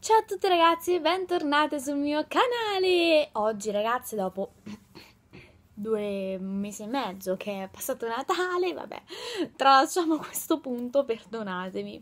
Ciao a tutti ragazzi e bentornate sul mio canale! Oggi ragazzi, dopo 2 mesi e mezzo che è passato Natale, vabbè, tralasciamo questo punto, perdonatemi,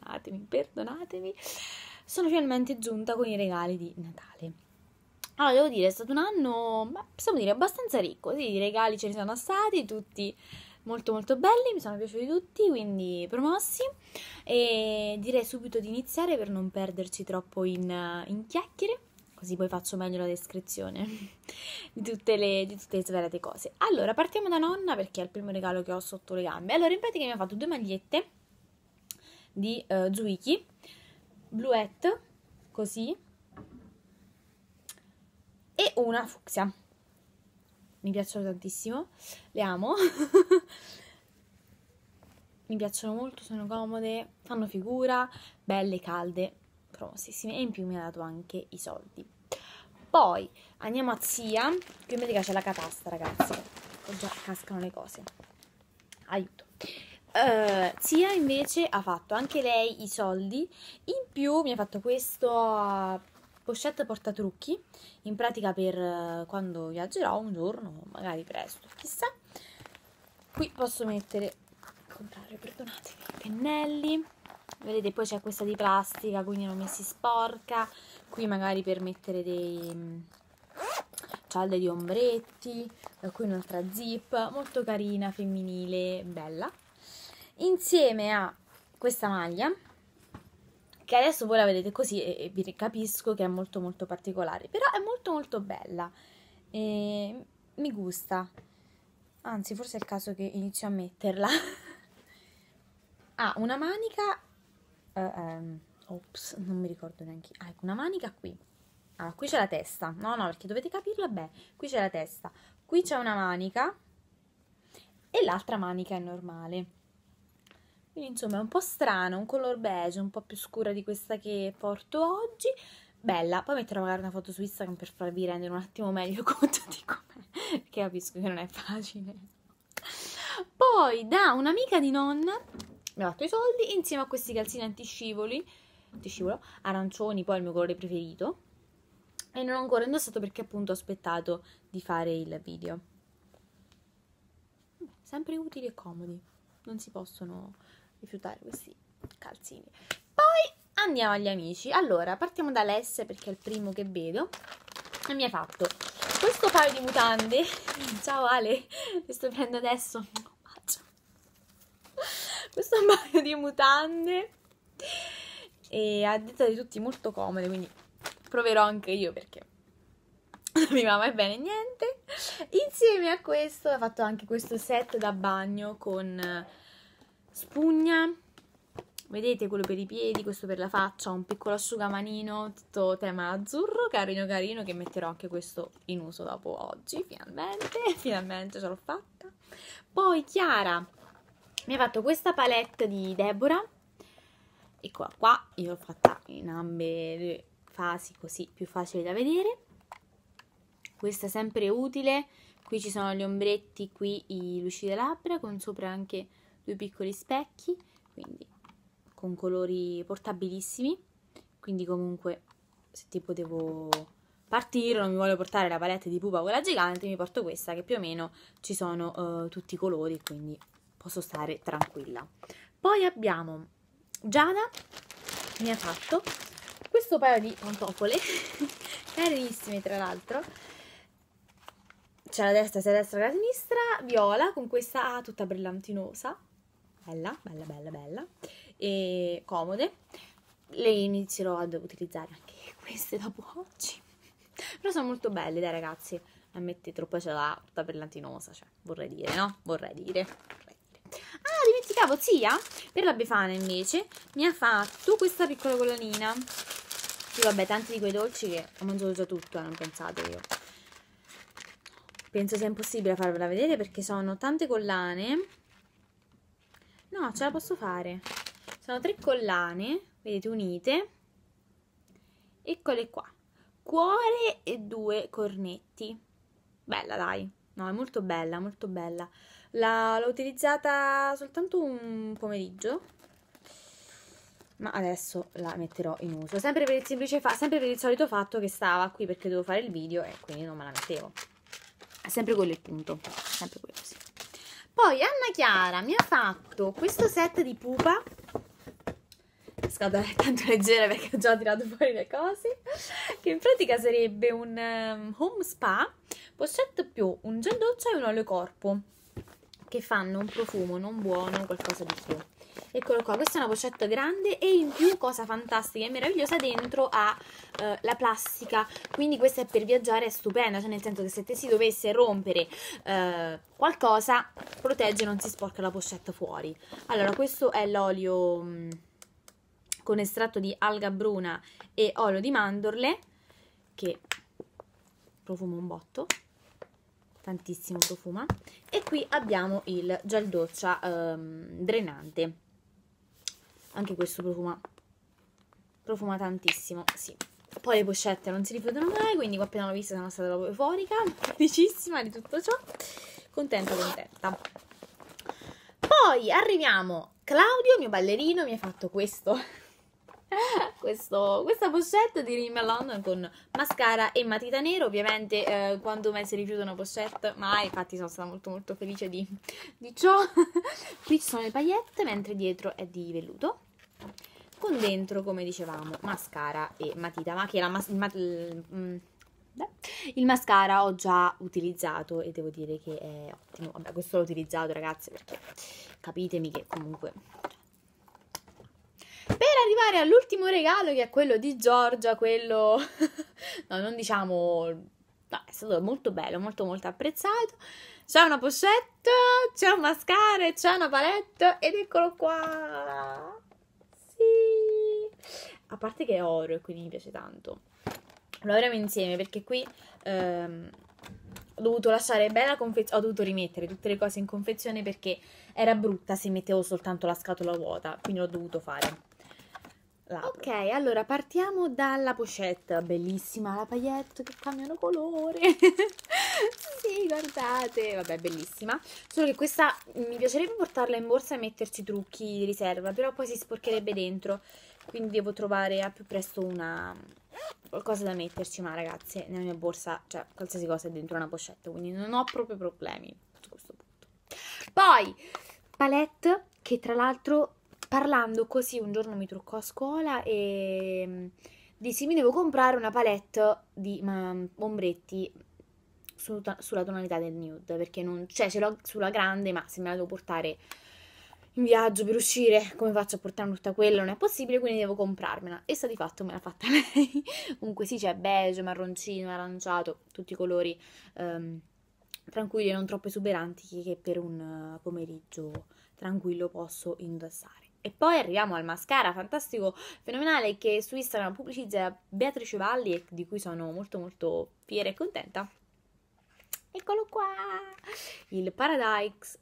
sono finalmente giunta con i regali di Natale. Allora, devo dire, è stato un anno, possiamo dire, abbastanza ricco, sì, i regali ce ne sono stati, tutti molto molto belli, mi sono piaciuti tutti, quindi promossi. E direi subito di iniziare per non perderci troppo in chiacchiere, così poi faccio meglio la descrizione di tutte le svariate cose. Allora, partiamo da nonna perché è il primo regalo che ho sotto le gambe. Allora, in pratica mi ha fatto 2 magliette di Zuiki, bluette, così, e una fucsia. Mi piacciono tantissimo, le amo. Mi piacciono molto, sono comode, fanno figura, belle, calde, promossissime, e in più mi ha dato anche i soldi. Poi andiamo a zia, che in pratica c'è la catasta, ragazzi. Oh, già cascano le cose. Aiuto. Zia invece ha fatto anche lei i soldi, in più mi ha fatto questo pochette portatrucchi, in pratica per quando viaggerò un giorno, magari presto, chissà. Qui posso mettere, contrario, perdonatemi, i pennelli, vedete, poi c'è questa di plastica, quindi non mi si sporca. Qui magari per mettere dei cialde di ombretti, qui un'altra zip, molto carina, femminile, bella. Insieme a questa maglia, che adesso voi la vedete così e vi capisco che è molto molto particolare, però è molto molto bella e mi gusta, anzi forse è il caso che inizio a metterla. Ha una manica, ops, non mi ricordo neanche, ecco, una manica qui. Ah, qui c'è la testa, no, perché dovete capirla bene, qui c'è la testa, qui c'è una manica e l'altra manica è normale. Quindi insomma è un po' strano, un color beige, un po' più scura di questa che porto oggi. Bella, poi metterò magari una foto su Instagram per farvi rendere un attimo meglio conto di com'è, perché capisco che non è facile. Poi da un'amica di nonna mi ha fatto i soldi insieme a questi calzini antiscivolo, arancioni, poi il mio colore preferito. E non ho ancora indossato perché appunto ho aspettato di fare il video. Sempre utili e comodi, non si possono rifiutare questi calzini. Poi andiamo agli amici. Allora, partiamo da Alessia perché è il primo che vedo. E mi ha fatto questo paio di mutande. Ciao Ale, le sto prendendo adesso. Questo paio di mutande. E a detta di tutti molto comode, quindi proverò anche io perché non mi va mai bene niente. Insieme a questo ho fatto anche questo set da bagno con spugna, vedete, quello per i piedi, questo per la faccia, un piccolo asciugamanino, tutto tema azzurro, carino carino, che metterò anche questo in uso dopo oggi, finalmente ce l'ho fatta. Poi Chiara mi ha fatto questa palette di Deborah, eccola qua, io l'ho fatta in ambe le fasi così più facili da vedere. Questa è sempre utile, qui ci sono gli ombretti, qui i lucidi labbra, con sopra anche 2 piccoli specchi, quindi con colori portabilissimi, quindi comunque se tipo devo partire, non mi voglio portare la palette di pupa quella gigante, mi porto questa che più o meno ci sono tutti i colori, quindi posso stare tranquilla. Poi abbiamo Giada, mi ha fatto questo paio di pantofole, carinissime tra l'altro. C'è la destra, sia la destra che la sinistra, viola, con questa tutta brillantinosa, bella, bella, bella, bella, e comode. Le inizierò ad utilizzare anche queste dopo oggi, però sono molto belle, dai ragazzi, ammettetelo, poi ce l'ha tutta brillantinosa, cioè, vorrei dire, no? Vorrei dire. Ah, dimenticavo, zia, per la Befana invece, mi ha fatto questa piccola collanina. Sì, vabbè, tanti di quei dolci che ho mangiato già tutto, non pensate io. Penso sia impossibile farvela vedere perché sono tante collane. No, ce la posso fare. Sono 3 collane, vedete, unite. Eccole qua. Cuore e 2 cornetti. Bella, dai. No, è molto bella, molto bella. L'ho utilizzata soltanto un pomeriggio. ma adesso la metterò in uso, sempre per il solito fatto che stava qui perché devo fare il video e quindi non me la mettevo. È sempre quello il punto, sempre quello, sì. Poi Anna Chiara mi ha fatto questo set di pupa. La scatola è tanto leggera perché ho già tirato fuori le cose, che in pratica sarebbe un home spa, pochette più un gel doccia e un olio corpo, che fanno un profumo non buono, qualcosa di più. Eccolo qua, questa è una pochette grande e in più, cosa fantastica e meravigliosa, dentro ha la plastica, quindi questa è per viaggiare, è stupenda, cioè nel senso che se te si dovesse rompere qualcosa, protegge, non si sporca la pochette fuori. Allora, questo è l'olio con estratto di alga bruna e olio di mandorle, che profuma un botto, tantissimo profuma, e qui abbiamo il gel doccia drenante, anche questo profuma tantissimo, sì. Poi le pochette non si rifiutano mai, quindi qua appena l'ho vista sono stata proprio euforica, felicissima di tutto ciò, contenta. Poi arriviamo, Claudio, mio ballerino, mi ha fatto questa pochette di Rimmel London con mascara e matita nero. Ovviamente quando me si rifiuta una pochette mai, infatti sono stata molto molto felice di ciò. Qui ci sono le paillette, mentre dietro è di velluto, con dentro, come dicevamo, mascara e matita, ma che il mascara ho già utilizzato e devo dire che è ottimo. Vabbè, questo l'ho utilizzato, ragazzi, perché capitemi che comunque... Per arrivare all'ultimo regalo, che è quello di Giorgia, quello... no, non diciamo... no, è stato molto bello, molto molto apprezzato. C'è una pochette, c'è un mascara e c'è una palette, ed eccolo qua! Sì! A parte che è oro e quindi mi piace tanto. Lo avremo insieme perché qui ho dovuto lasciare bella confezione, ho dovuto rimettere tutte le cose in confezione perché era brutta se mettevo soltanto la scatola vuota, quindi l'ho dovuto fare. Ok, allora partiamo dalla pochette, bellissima la paillette che cambiano colore. Sì, guardate, vabbè, bellissima. Solo che questa mi piacerebbe portarla in borsa e metterci trucchi di riserva, però poi si sporcherebbe dentro, quindi devo trovare a più presto qualcosa da metterci. Ma ragazzi, nella mia borsa, cioè qualsiasi cosa è dentro una pochette, quindi non ho proprio problemi su questo punto. Poi palette, che tra l'altro, parlando così, un giorno mi truccò a scuola e dissi mi devo comprare una palette di ombretti sulla tonalità del nude, perché non, cioè ce l'ho sulla grande, ma se me la devo portare in viaggio per uscire, come faccio a portare tutta quella? Non è possibile, quindi devo comprarmela. E sta di fatto me l'ha fatta lei. Comunque sì, c'è beige, marroncino, aranciato, tutti i colori tranquilli e non troppo esuberanti, che per un pomeriggio tranquillo posso indossare. E poi arriviamo al mascara fantastico, fenomenale, che su Instagram pubblicizza Beatrice Valli e di cui sono molto molto fiera e contenta. Eccolo qua! Il Paradise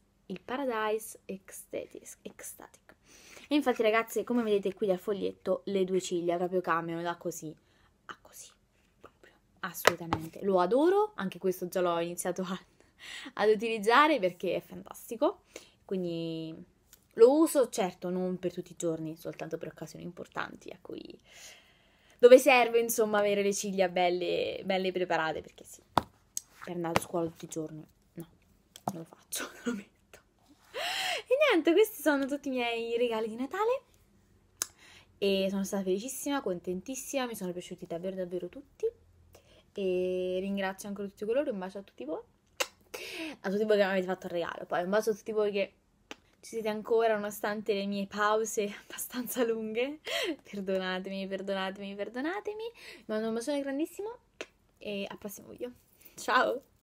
Ecstatic. E infatti, ragazzi, come vedete qui dal foglietto, le due ciglia proprio cambiano da così a così, proprio, assolutamente. Lo adoro, anche questo già l'ho iniziato ad utilizzare perché è fantastico, quindi lo uso, certo, non per tutti i giorni, soltanto per occasioni importanti dove serve, insomma, avere le ciglia belle preparate, perché sì, per andare a scuola tutti i giorni, no, non lo faccio, non lo metto. E niente, questi sono tutti i miei regali di Natale e sono stata felicissima, contentissima, mi sono piaciuti davvero davvero tutti e ringrazio ancora tutti coloro, un bacio a tutti voi che mi avete fatto il regalo, poi un bacio a tutti voi che ci siete ancora nonostante le mie pause abbastanza lunghe. Perdonatemi. Vi mando un bacione grandissimo e al prossimo video. Ciao!